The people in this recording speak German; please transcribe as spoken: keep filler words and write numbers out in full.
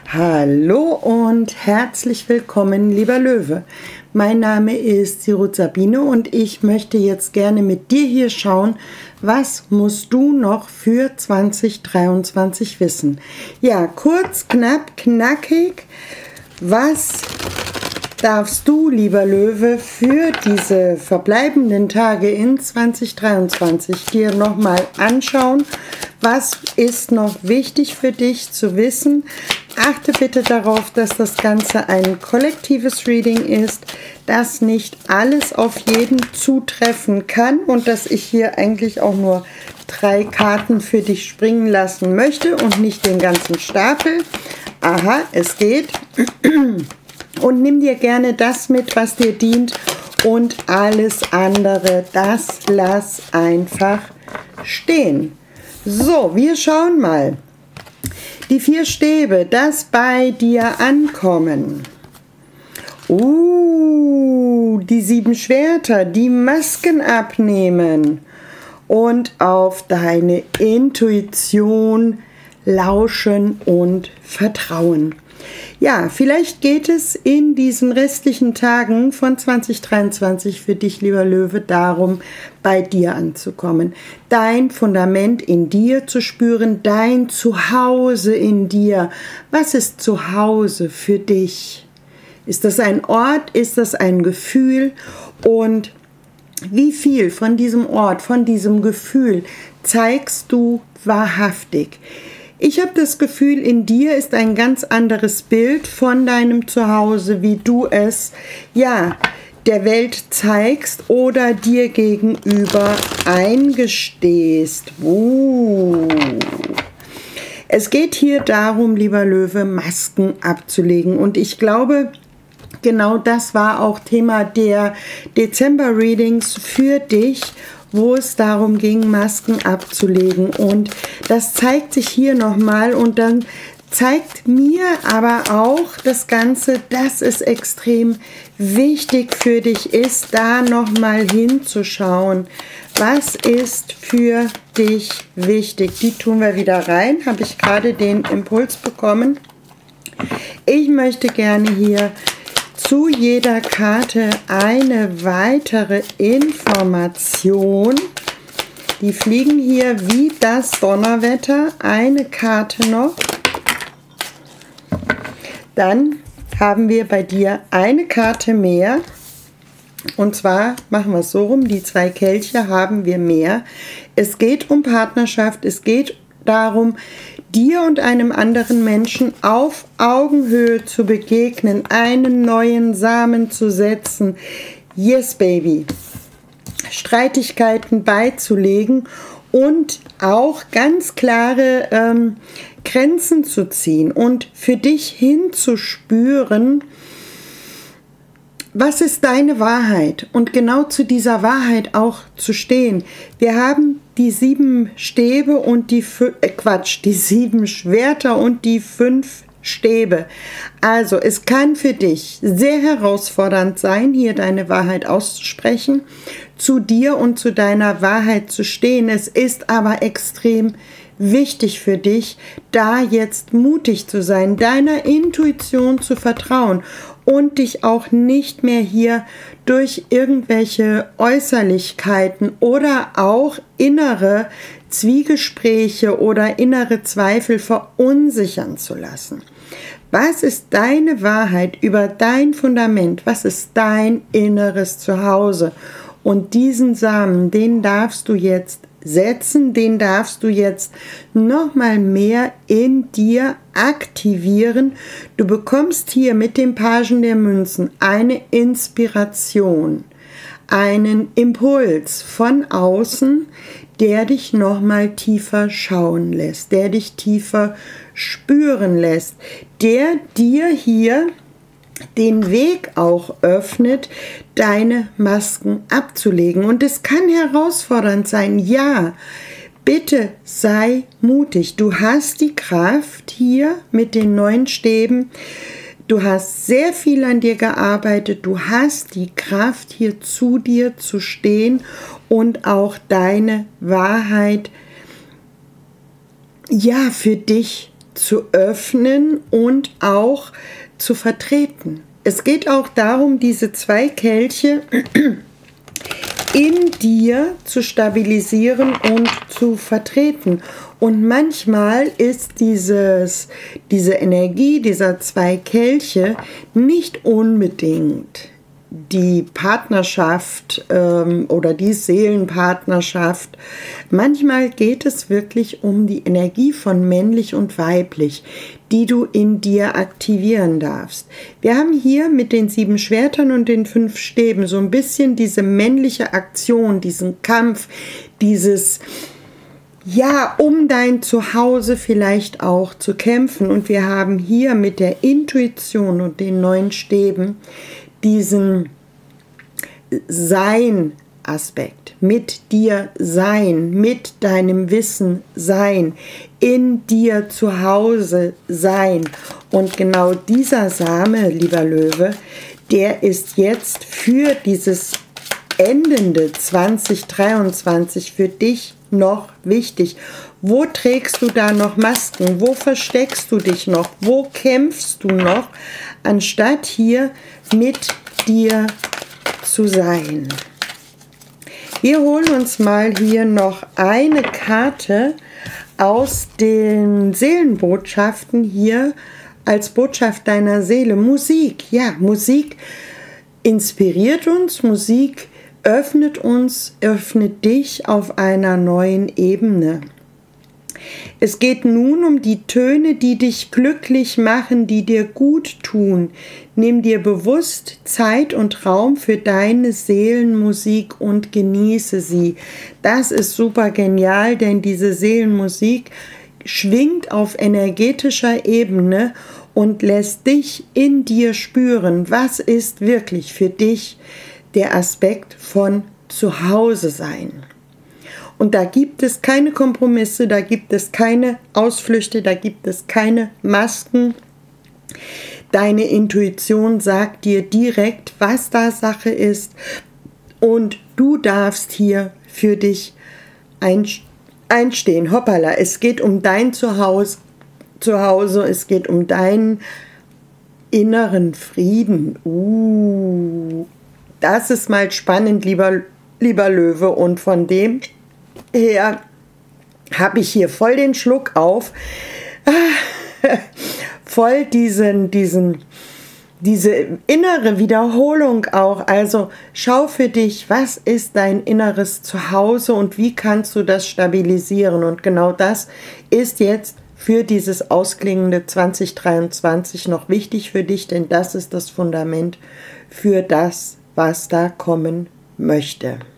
Hallo und herzlich willkommen, lieber Löwe. Mein Name ist Sirut Sabine und ich möchte jetzt gerne mit dir hier schauen, was musst du noch für zwanzig dreiundzwanzig wissen. Ja, kurz, knapp, knackig. Was darfst du, lieber Löwe, für diese verbleibenden Tage in zwanzig dreiundzwanzig dir nochmal anschauen? Was ist noch wichtig für dich zu wissen? Achte bitte darauf, dass das Ganze ein kollektives Reading ist, dass nicht alles auf jeden zutreffen kann und dass ich hier eigentlich auch nur drei Karten für dich springen lassen möchte und nicht den ganzen Stapel. Aha, es geht. Und nimm dir gerne das mit, was dir dient, und alles andere, das lass einfach stehen. So, wir schauen mal. Die vier Stäbe, das bei dir ankommen. Uh, die sieben Schwerter, die Masken abnehmen und auf deine Intuition lauschen und vertrauen. Ja, vielleicht geht es in diesen restlichen Tagen von zwanzig dreiundzwanzig für dich, lieber Löwe, darum, bei dir anzukommen. Dein Fundament in dir zu spüren, dein Zuhause in dir. Was ist Zuhause für dich? Ist das ein Ort? Ist das ein Gefühl? Und wie viel von diesem Ort, von diesem Gefühl zeigst du wahrhaftig? Ich habe das Gefühl, in dir ist ein ganz anderes Bild von deinem Zuhause, wie du es, ja, der Welt zeigst oder dir gegenüber eingestehst. Uh. Es geht hier darum, lieber Löwe, Masken abzulegen. Und ich glaube, genau das war auch Thema der Dezember-Readings für dich, wo es darum ging, Masken abzulegen. Und das zeigt sich hier nochmal und dann zeigt mir aber auch das Ganze, dass es extrem wichtig für dich ist, da nochmal hinzuschauen. Was ist für dich wichtig? Die tun wir wieder rein, habe ich gerade den Impuls bekommen. Ich möchte gerne hier zu jeder Karte eine weitere Information. Die fliegen hier wie das Donnerwetter. Eine Karte noch. Dann haben wir bei dir eine Karte mehr. Und zwar machen wir es so rum, die zwei Kelche haben wir mehr. Es geht um Partnerschaft, es geht darum, dir und einem anderen Menschen auf Augenhöhe zu begegnen, einen neuen Samen zu setzen. Yes, baby. Streitigkeiten beizulegen und auch ganz klare ähm, Grenzen zu ziehen und für dich hinzuspüren, was ist deine Wahrheit, und genau zu dieser Wahrheit auch zu stehen. Wir haben die sieben Stäbe und die äh Quatsch, die sieben Schwerter und die fünf Stäbe. Also es kann für dich sehr herausfordernd sein, hier deine Wahrheit auszusprechen, zu dir und zu deiner Wahrheit zu stehen. Es ist aber extrem wichtig für dich, da jetzt mutig zu sein, deiner Intuition zu vertrauen und dich auch nicht mehr hier durch irgendwelche Äußerlichkeiten oder auch innere Zwiegespräche oder innere Zweifel verunsichern zu lassen. Was ist deine Wahrheit über dein Fundament? Was ist dein inneres Zuhause? Und diesen Samen, den darfst du jetzt setzen, den darfst du jetzt noch mal mehr in dir aktivieren. Du bekommst hier mit dem Pagen der Münzen eine Inspiration, einen Impuls von außen, der dich noch mal tiefer schauen lässt, der dich tiefer spüren lässt, der dir hier den Weg auch öffnet, deine Masken abzulegen. Und es kann herausfordernd sein, ja, bitte sei mutig. Du hast die Kraft hier mit den neun Stäben. Du hast sehr viel an dir gearbeitet. Du hast die Kraft, hier zu dir zu stehen und auch deine Wahrheit, ja, für dich zu öffnen und auch zu vertreten. Es geht auch darum, diese zwei Kelche in dir zu stabilisieren und zu vertreten. Und manchmal ist dieses, diese Energie dieser zwei Kelche nicht unbedingt die Partnerschaft ähm, oder die Seelenpartnerschaft. Manchmal geht es wirklich um die Energie von männlich und weiblich, die du in dir aktivieren darfst. Wir haben hier mit den sieben Schwertern und den fünf Stäben so ein bisschen diese männliche Aktion, diesen Kampf, dieses, ja, um dein Zuhause vielleicht auch zu kämpfen. Und wir haben hier mit der Intuition und den neun Stäben diesen Sein-Aspekt, mit dir sein, mit deinem Wissen sein, in dir zu Hause sein. Und genau dieser Same, lieber Löwe, der ist jetzt für dieses endende zwanzig dreiundzwanzig für dich noch wichtig. Wo trägst du da noch Masken? Wo versteckst du dich noch? Wo kämpfst du noch, anstatt hier mit dir zu sein? Wir holen uns mal hier noch eine Karte aus den Seelenbotschaften hier als Botschaft deiner Seele. Musik, ja, Musik inspiriert uns, Musik öffnet uns, öffnet dich auf einer neuen Ebene. Es geht nun um die Töne, die dich glücklich machen, die dir gut tun. Nimm dir bewusst Zeit und Raum für deine Seelenmusik und genieße sie. Das ist super genial, denn diese Seelenmusik schwingt auf energetischer Ebene und lässt dich in dir spüren, was ist wirklich für dich der Aspekt von Zuhause sein. Und da gibt es keine Kompromisse, da gibt es keine Ausflüchte, da gibt es keine Masken. Deine Intuition sagt dir direkt, was da Sache ist. Und du darfst hier für dich einstehen. Hoppala, es geht um dein Zuhause, Zuhause, es geht um deinen inneren Frieden. Uh, das ist mal spannend, lieber, lieber Löwe. Und von dem her habe ich hier voll den Schluck auf, voll diesen, diesen, diese innere Wiederholung auch. Also schau für dich, was ist dein inneres Zuhause und wie kannst du das stabilisieren. Und genau das ist jetzt für dieses ausklingende zwanzig dreiundzwanzig noch wichtig für dich, denn das ist das Fundament für das, was da kommen möchte.